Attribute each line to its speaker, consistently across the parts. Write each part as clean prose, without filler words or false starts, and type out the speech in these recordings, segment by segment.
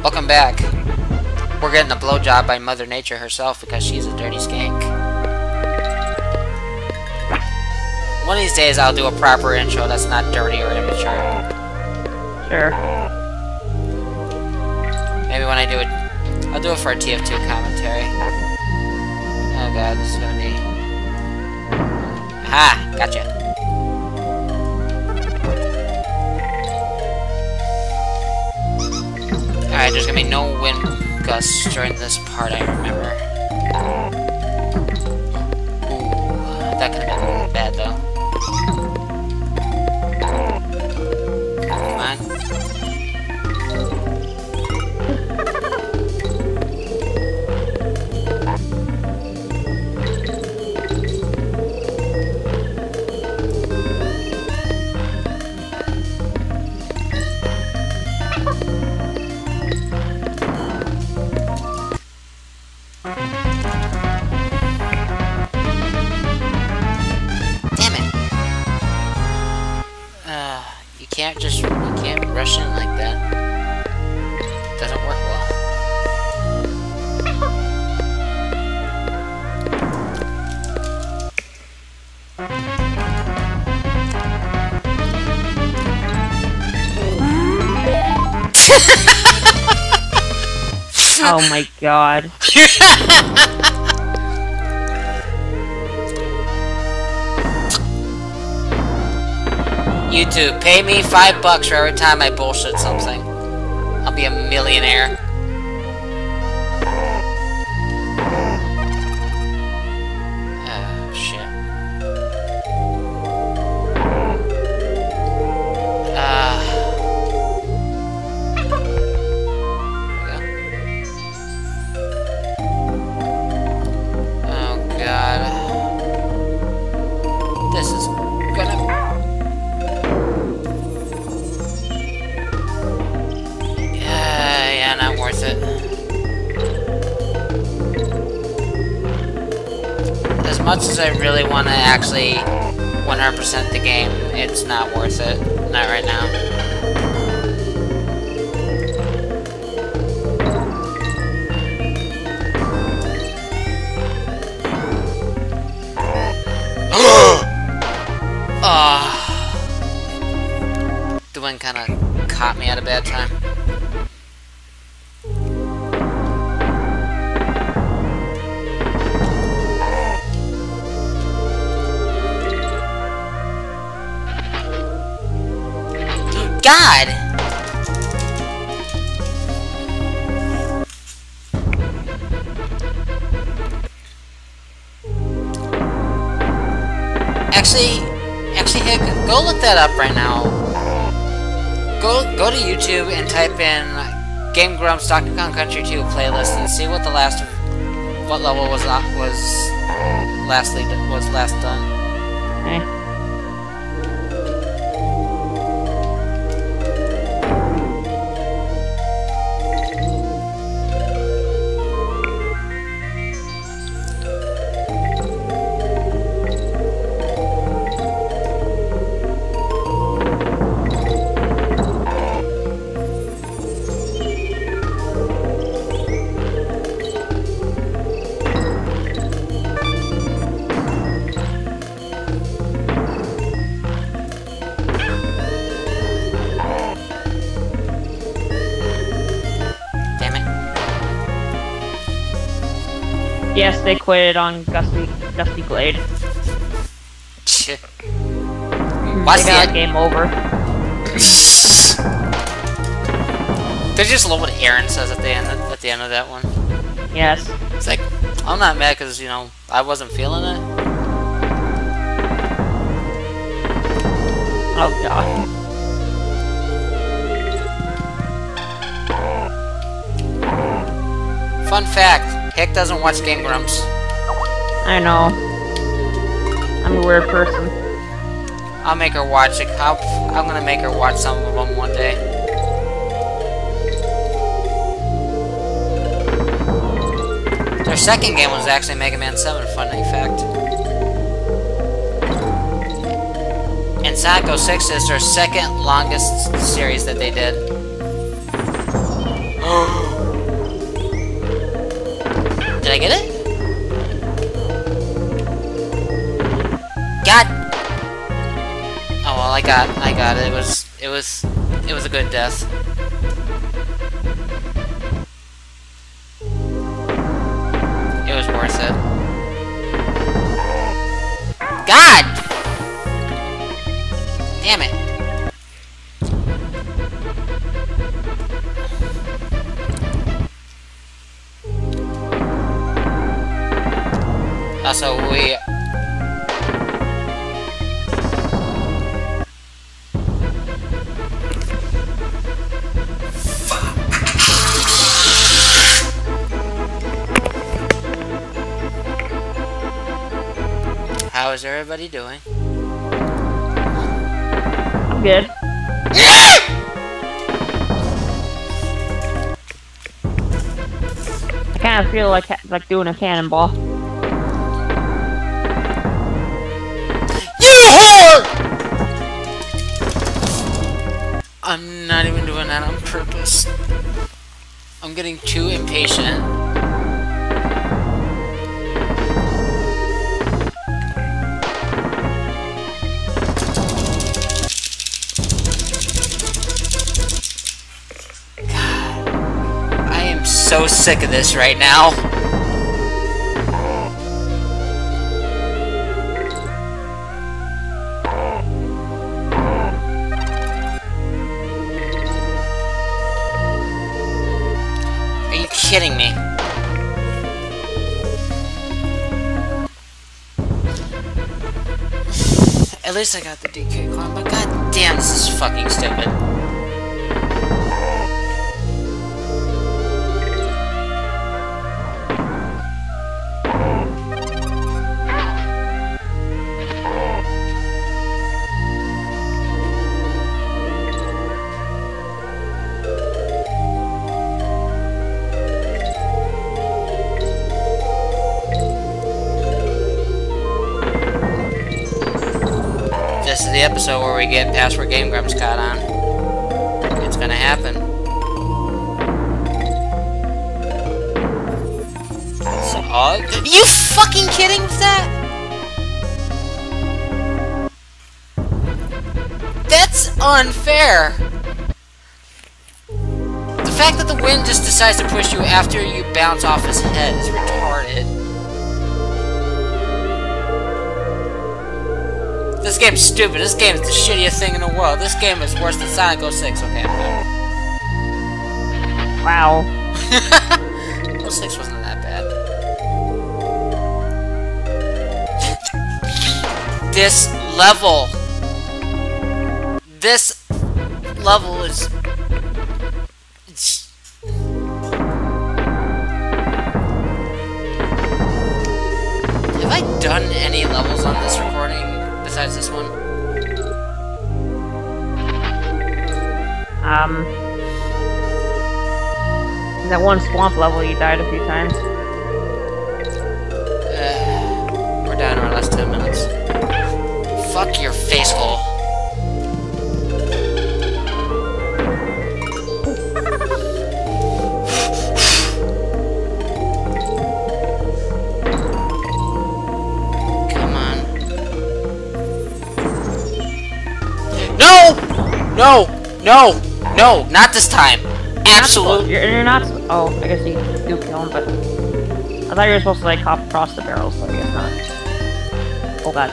Speaker 1: Welcome back. We're getting a blowjob by Mother Nature herself because she's a dirty skank. One of these days I'll do a proper intro that's not dirty or immature.
Speaker 2: Sure.
Speaker 1: Maybe when I do it, I'll do it for a TF2 commentary. Oh god, this is gonna be... Ha! Gotcha. Alright, there's gonna be no wind gusts during this part, I remember. Ooh, that could have been bad though. Come on. You can't rush in like that. Doesn't work well.
Speaker 2: Oh my god.
Speaker 1: YouTube, pay me $5 for every time I bullshit something. I'll be a millionaire. Oh, shit. Oh, God. This is gonna... not worth it. As much as I really want to actually 100% the game, it's not worth it. Not right now. The wind kind of caught me at a bad time. God! Actually, Hick, go look that up right now. Go to YouTube and type in Game Grumps Donkey Kong Country 2 playlist and see what level was last done.
Speaker 2: Okay. Yes, they quit on Gusty Glade.
Speaker 1: What's
Speaker 2: they got game over.
Speaker 1: Did you just love what Aaron says at the end of that one?
Speaker 2: Yes.
Speaker 1: It's like, I'm not mad because, you know, I wasn't feeling it.
Speaker 2: Oh god.
Speaker 1: Fun fact, Hick doesn't watch Game Grumps.
Speaker 2: I know. I'm a weird person.
Speaker 1: I'll make her watch it. I'm gonna make her watch some of them one day. Their second game was actually Mega Man 7, funny fact. And Sonic 06 is their second longest series that they did. Did I get it? God! Oh well, I got it. It was a good death. It was worth it. God! Damn it. Also, we... How is everybody doing?
Speaker 2: I'm good. I kind of feel like doing a cannonball.
Speaker 1: You whore! I'm not even doing that on purpose. I'm getting too impatient. So sick of this right now. Are you kidding me? At least I got the DK climb, but god damn, this is fucking stupid. This is the episode where we get past where Game Grumps caught on. It's gonna happen. So, are you fucking kidding with that? That's unfair! The fact that the wind just decides to push you after you bounce off his head is retarded. This game's stupid. This game is the shittiest thing in the world. This game is worse than Sonic 06. Okay, I'm good.
Speaker 2: Wow.
Speaker 1: 06 wasn't that bad. This level is... Have I done any levels on this recording? Besides this one?
Speaker 2: That one swamp level you died a few times.
Speaker 1: We're down to our last 10 minutes. Fuck your face hole. No! No! No! Not this time! Absolutely!
Speaker 2: You're not... Oh, I guess you do kill him, but... I thought you were supposed to, like, hop across the barrels, but I guess not. Oh god.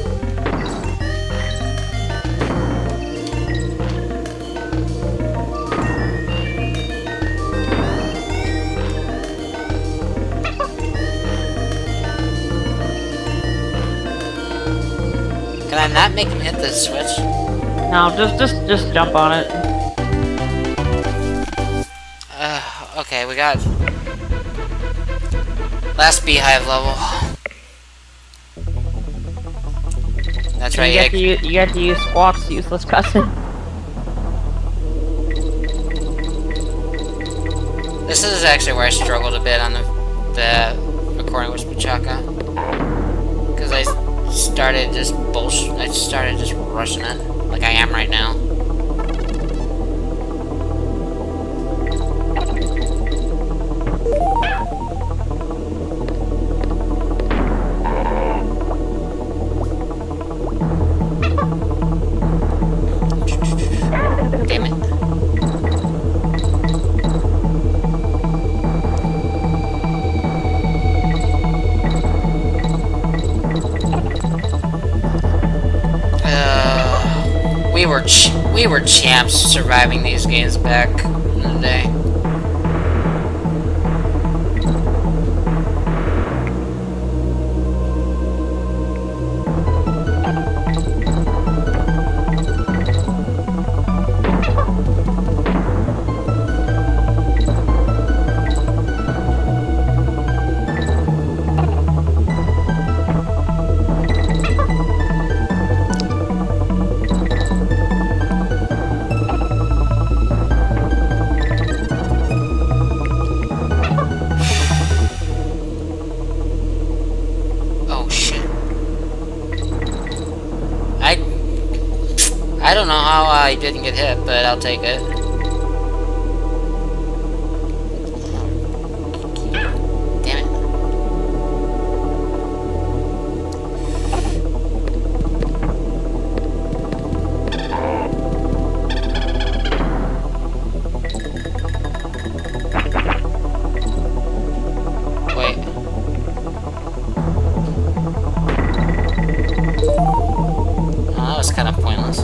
Speaker 1: Can I not make him hit the switch?
Speaker 2: No, just jump on it.
Speaker 1: Okay, we got last beehive level. That's right.
Speaker 2: You get to use Squawk's useless cousin.
Speaker 1: This is actually where I struggled a bit on the recording with Spachaka, because I started just rushing it. Like I am right now. Damn it. We were champs surviving these games back in the day. I don't know how I didn't get hit, but I'll take it. Damn it. Wait. Oh, that was kind of pointless.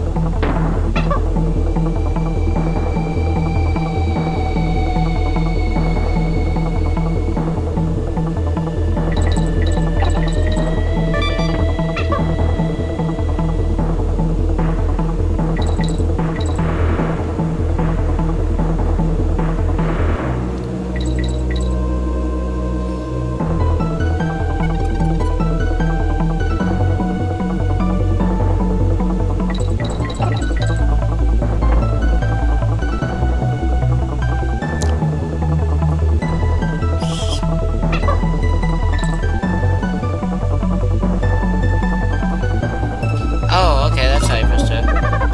Speaker 1: Oh, okay, that's how you pressed it.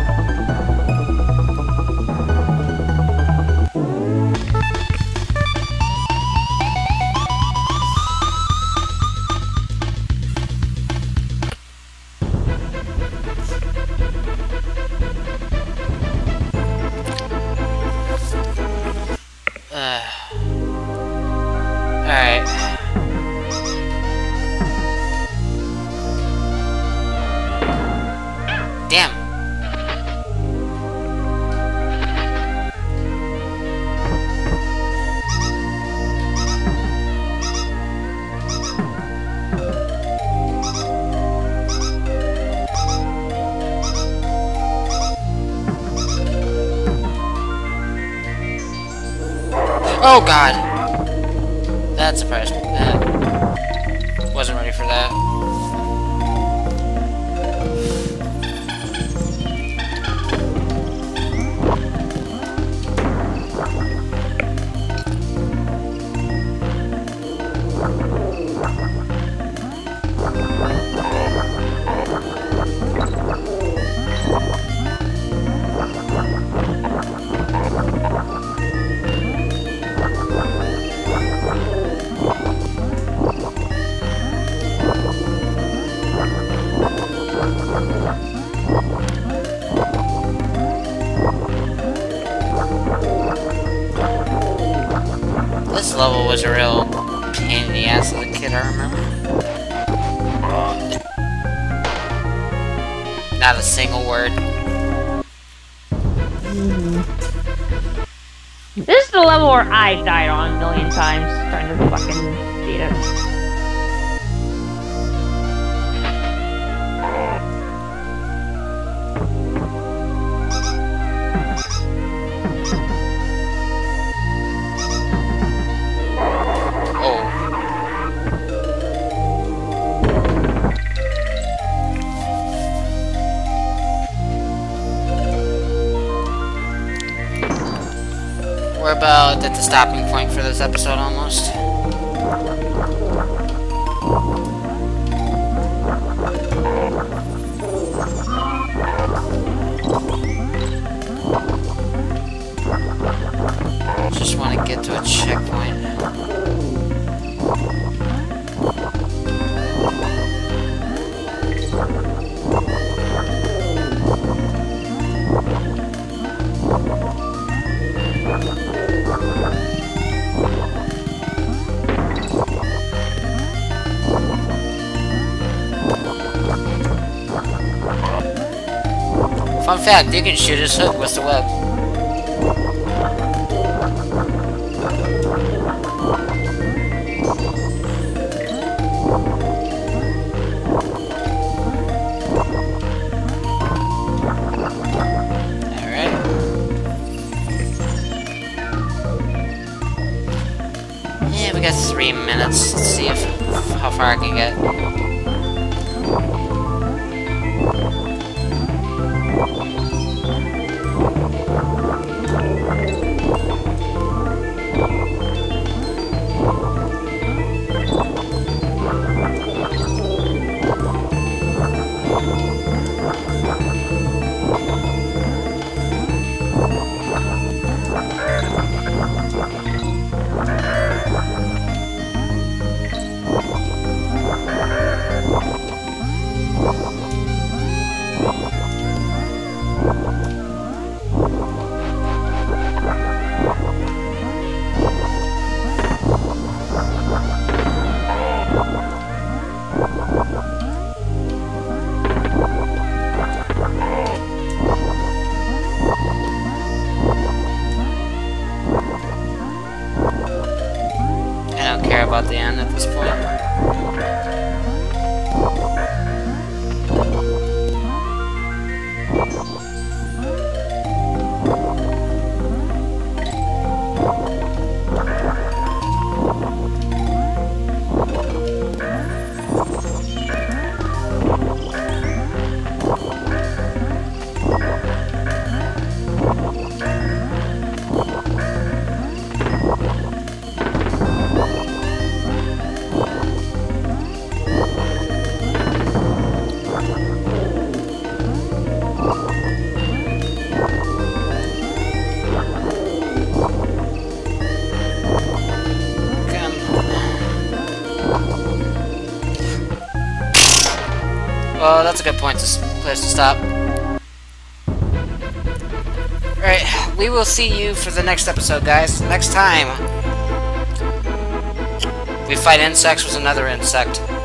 Speaker 1: Alright. Damn. Oh god! That surprised me. Wasn't ready for that. This level was a real pain in the ass as a kid, I remember. Not a single word.
Speaker 2: This is the level where I died on a million times trying to fucking beat it.
Speaker 1: We're about at the stopping point for this episode almost. Just want to get to a checkpoint. Fun fact, you can shoot his hook with the web. We got 3 minutes. Let's see how far I can get. About the end at this point. Well, that's a good place to stop. Alright, we will see you for the next episode, guys. Next time, we fight insects with another insect.